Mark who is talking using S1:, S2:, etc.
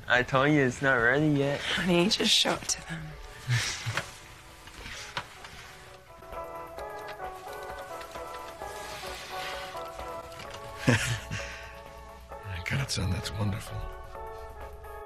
S1: I told you it's not ready yet.
S2: Honey, just show it to them.
S3: God, son, that's wonderful.